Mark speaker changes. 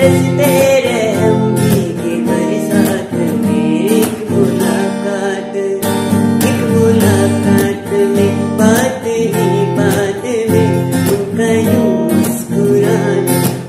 Speaker 1: बरसते रहम भीगे बरसात में। एक मुलाकात में बात ही बात में उनका यूं मुस्कुराना